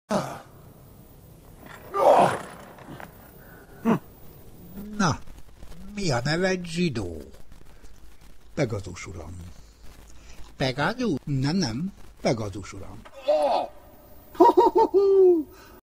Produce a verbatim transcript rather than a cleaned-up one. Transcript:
Na, mi a neved, zsidó? Pegazus, uram. Pegazus? Nem, nem, Pegazus, uram.